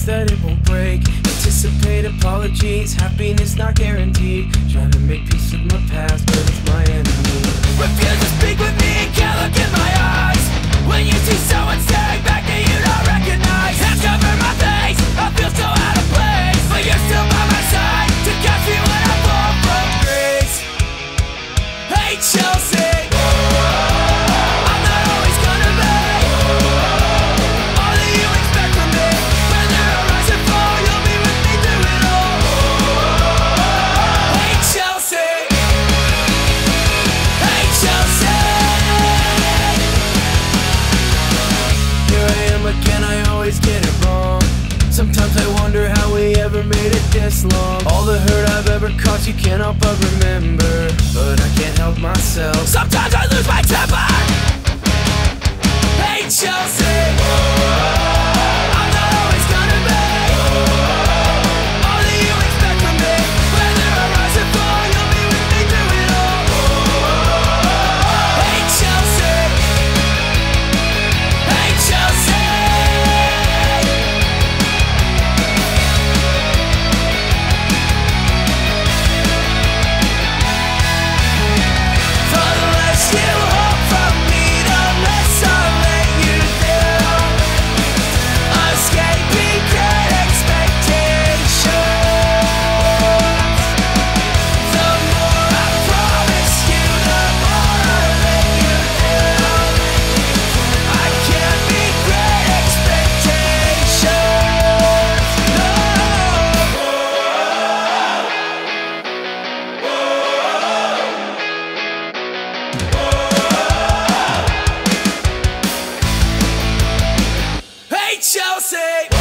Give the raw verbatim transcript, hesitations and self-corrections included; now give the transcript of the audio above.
that it won't break. Anticipate apologies, happiness not guaranteed. Trying to make peace with my past, but it's my enemy. Refuse to speak with me, can't look in my eyes. When you see someone staring back that you don't recognize. Hands cover my face, I feel so out of place, but you're still by my side to catch me when I fall from grace. Hey Chelsea, get it wrong. Sometimes I wonder how we ever made it this long. All the hurt I've ever caused you can't help but remember, but I can't help myself. Sometimes I lose my temper. Hey Chelsea, I'm not always gonna be all that you expect from me. Whether I rise or fall, you'll be with me through it all. Hey Chelsea, hey Chelsea. Chelsea.